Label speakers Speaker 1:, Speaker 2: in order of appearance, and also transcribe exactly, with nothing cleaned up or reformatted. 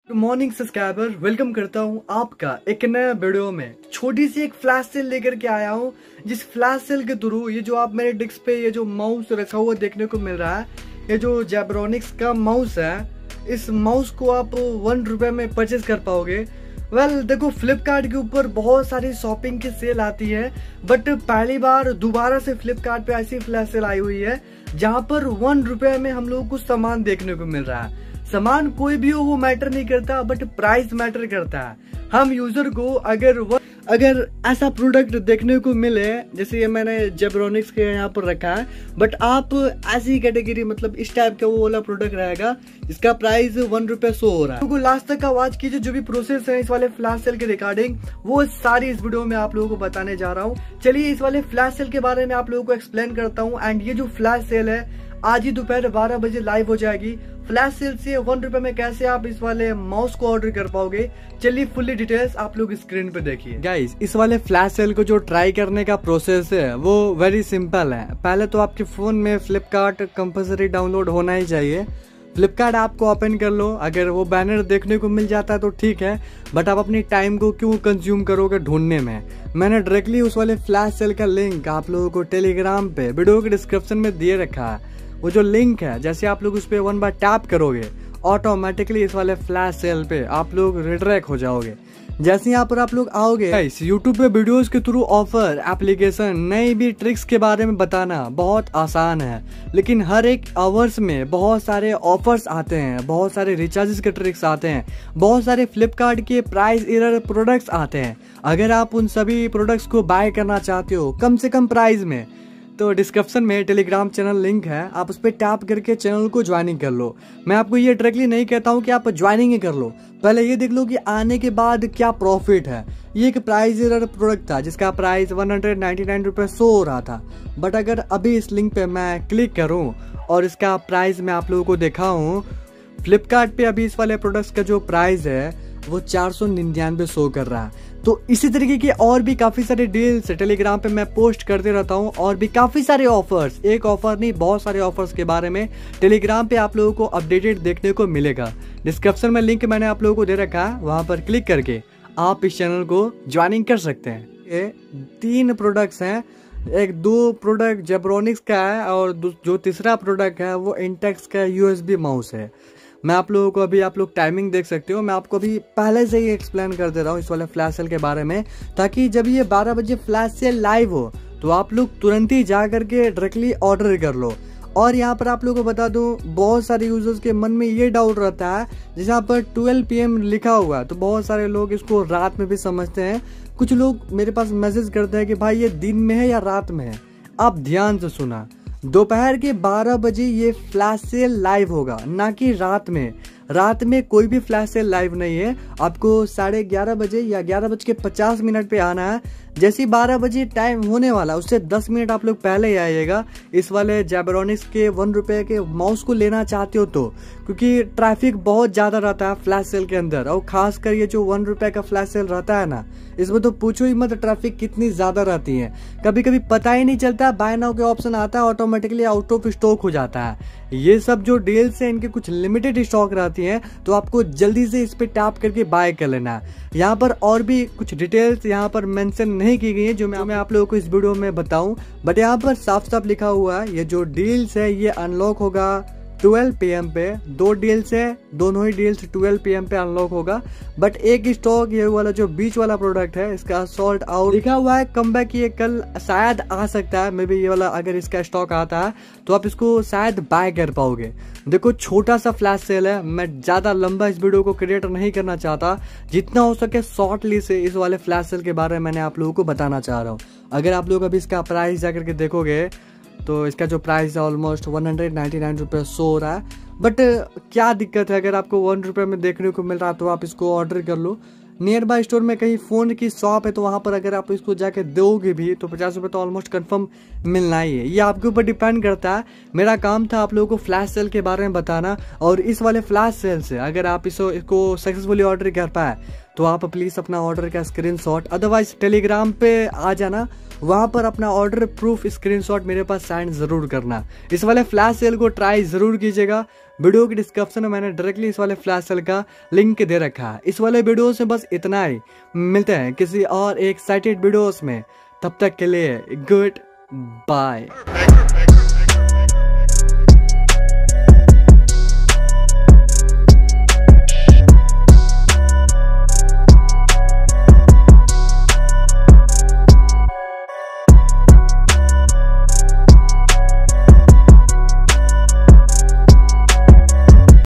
Speaker 1: Good morning subscriber, welcome करता हूं आपका एक नया वीडियो में। छोटी सी एक फ्लैश सेल लेकर के आया हूं, जिस फ्लैश सेल के थ्रू ये जो आप मेरे डिस्क पे ये जो माउस रखा हुआ देखने को मिल रहा है, ये जो जेब्रोनिक्स का माउस है, इस माउस को आप वन रुपए में परचेज कर पाओगे। वेल well, देखो फ्लिपकार्ट के ऊपर बहुत सारी शॉपिंग की सेल आती है, बट पहली बार दोबारा से फ्लिपकार्ट पे ऐसी फ्लैश सेल आई हुई है जहां पर वन रुपए में हम लोगों को सामान देखने को मिल रहा है। सामान कोई भी हो वो मैटर नहीं करता, बट प्राइस मैटर करता है। हम यूजर को अगर वो अगर ऐसा प्रोडक्ट देखने को मिले, जैसे ये मैंने जेब्रोनिक्स के यहाँ पर रखा है, बट आप ऐसी कैटेगरी मतलब इस टाइप का वो वाला प्रोडक्ट रहेगा जिसका प्राइस वन रुपए शो हो रहा है। तो लास्ट तक का वॉच कीजिए, जो भी प्रोसेस है इस वाले फ्लैश सेल के रिगार्डिंग वो सारी इस वीडियो में आप लोगों को बताने जा रहा हूँ। चलिए इस वाले फ्लैश सेल के बारे में आप लोगों को एक्सप्लेन करता हूँ। एंड ये जो फ्लैश सेल है आज ही दोपहर बारह बजे लाइव हो जाएगी। फ्लैश सेल से वन रुपए में कैसे आप इस वाले माउस को ऑर्डर कर पाओगे, चलिए फुल्ली डिटेल्स आप लोग स्क्रीन पे देखिए। गाइस, इस वाले फ्लैश सेल को जो ट्राई करने का प्रोसेस है वो वेरी सिंपल है। पहले तो आपके फोन में फ्लिपकार्ट कंपलसरी डाउनलोड होना ही चाहिए। फ्लिपकार्ट ऐप को ओपन कर लो, अगर वो बैनर देखने को मिल जाता है तो ठीक है, बट आप अपनी टाइम को क्यों कंज्यूम करोगे ढूंढने में। मैंने डायरेक्टली उस वाले फ्लैश सेल का लिंक आप लोगों को टेलीग्राम पे वीडियो के डिस्क्रिप्शन में दिए रखा है। वो जो लिंक है, जैसे आप लोग उस पर वन बार टैप करोगे ऑटोमेटिकली इस वाले फ्लैश सेल पे आप लोग रिडायरेक्ट हो जाओगे। जैसे यहाँ पर आप लोग आओगे, इस यूट्यूब पे वीडियोस के थ्रू ऑफर, एप्लीकेशन, नई भी ट्रिक्स के बारे में बताना बहुत आसान है, लेकिन हर एक आवर्स में बहुत सारे ऑफर्स आते हैं, बहुत सारे रिचार्जेस के ट्रिक्स आते हैं, बहुत सारे फ्लिपकार्ट के प्राइस एरर प्रोडक्ट्स आते हैं। अगर आप उन सभी प्रोडक्ट्स को बाय करना चाहते हो कम से कम प्राइस में, तो डिस्क्रिप्शन में टेलीग्राम चैनल लिंक है, आप उस पर टैप करके चैनल को ज्वाइनिंग कर लो। मैं आपको ये डायरेक्टली नहीं कहता हूँ कि आप ज्वाइनिंग ही कर लो, पहले ये देख लो कि आने के बाद क्या प्रॉफिट है। ये एक प्राइस एरर प्रोडक्ट था जिसका price one hundred ninety nine रुपये शो हो रहा था, बट अगर अभी इस लिंक पे मैं क्लिक करूँ और इसका प्राइस मैं आप लोगों को दिखाऊँ, फ्लिपकार्ट पे अभी इस वाले प्रोडक्ट्स का जो प्राइस है वो चार सौ निन्यानवे शो कर रहा है। तो इसी तरीके के और भी काफी सारे डील्स टेलीग्राम पे मैं पोस्ट करते रहता हूँ, और भी काफी सारे ऑफर्स, एक ऑफर नहीं बहुत सारे ऑफर्स के बारे में टेलीग्राम पे आप लोगों को अपडेटेड देखने को मिलेगा। डिस्क्रिप्शन में लिंक मैंने आप लोगों को दे रखा है, वहां पर क्लिक करके आप इस चैनल को ज्वाइनिंग कर सकते हैं। ये तीन प्रोडक्ट्स हैं, एक दो प्रोडक्ट जेब्रोनिक्स का है और जो तीसरा प्रोडक्ट है वो इंटेक्स का यूएसबी माउस है। मैं आप लोगों को अभी आप लोग टाइमिंग देख सकते हो, मैं आपको अभी पहले से ही एक्सप्लेन कर दे रहा हूँ इस वाले फ्लैश सेल के बारे में, ताकि जब ये बारह बजे फ्लैश सेल लाइव हो तो आप लोग तुरंत ही जा करके डायरेक्टली ऑर्डर कर लो। और यहाँ पर आप लोगों को बता दूं, बहुत सारे यूजर्स के मन में ये डाउट रहता है, जैसे यहाँ पर ट्वेल्व पी एम लिखा हुआ है तो बहुत सारे लोग इसको रात में भी समझते हैं। कुछ लोग मेरे पास मैसेज करते हैं कि भाई ये दिन में है या रात में है। आप ध्यान से सुना, दोपहर के बारह बजे ये फ्लैश सेल लाइव होगा, ना कि रात में। रात में कोई भी फ्लैश सेल लाइव नहीं है। आपको साढ़े ग्यारह बजे या ग्यारह बज के पचास मिनट पे आना है। जैसे ही बारह बजे टाइम होने वाला उससे दस मिनट आप लोग पहले ही आइएगा। इस वाले जेब्रोनिक्स के वन रुपए के माउस को लेना चाहते हो तो, क्योंकि ट्रैफिक बहुत ज्यादा रहता है फ्लैश सेल के अंदर, और खासकर ये जो वन रुपए का फ्लैश सेल रहता है ना, इसमें तो पूछो ही मत ट्रैफिक कितनी ज्यादा रहती है। कभी कभी पता ही नहीं चलता, बाय नाउ के ऑप्शन आता है ऑटोमेटिकली आउट ऑफ स्टॉक हो जाता है। ये सब जो डील्स है इनके कुछ लिमिटेड स्टॉक रहती है, तो आपको जल्दी से इस पे टैप करके बाय कर लेना। यहाँ पर और भी कुछ डिटेल्स यहाँ पर मेंशन नहीं की गई है जो मैं, मैं आप लोगों को इस वीडियो में बताऊं, बट यहाँ पर साफ साफ लिखा हुआ है ये जो डील्स है ये अनलॉक होगा ट्वेल्व पी एम पे। दो डील्स है, दोनों ही डील्स ट्वेल्व पी एम पे अनलॉक होगा, बट एक स्टॉक ये वाला जो बीच वाला प्रोडक्ट है इसका सॉल्ट आउट लिखा हुआ है। कम बैक ये कल शायद आ सकता है, मे बी ये वाला अगर इसका स्टॉक आता है तो आप इसको शायद बाय कर पाओगे। देखो छोटा सा फ्लैश सेल है, मैं ज्यादा लंबा इस वीडियो को क्रिएट नहीं करना चाहता, जितना हो सके शॉर्टली से इस वाले फ्लैश सेल के बारे में मैंने आप लोगों को बताना चाह रहा हूँ। अगर आप लोग अभी इसका प्राइस जाकर के देखोगे तो इसका जो प्राइस है almost one hundred ninety nine रुपये शो हो रहा है। बट क्या दिक्कत है, अगर आपको वन रुपये में देखने को मिल रहा है तो आप इसको ऑर्डर कर लो। नियर बाय स्टोर में कहीं फ़ोन की शॉप है तो वहाँ पर अगर आप इसको जाके दोगे भी तो पचास रुपये तो ऑलमोस्ट कंफर्म मिलना ही है। ये आपके ऊपर डिपेंड करता है। मेरा काम था आप लोगों को फ्लैश सेल के बारे में बताना, और इस वाले फ्लैश सेल से अगर आप इसको इसको सक्सेसफुली ऑर्डर कर पाए तो आप प्लीज़ अपना ऑर्डर का स्क्रीनशॉट, अदरवाइज टेलीग्राम पे आ जाना, वहां पर अपना ऑर्डर प्रूफ स्क्रीनशॉट मेरे पास सेंड जरूर करना। इस वाले फ्लैश सेल को ट्राई जरूर कीजिएगा। वीडियो के डिस्क्रिप्शन में मैंने डायरेक्टली इस वाले फ्लैश सेल का लिंक दे रखा है। इस वाले वीडियो से बस इतना ही, मिलते हैं किसी और एक एक्साइटेड वीडियोस में, तब तक के लिए गुड बाय।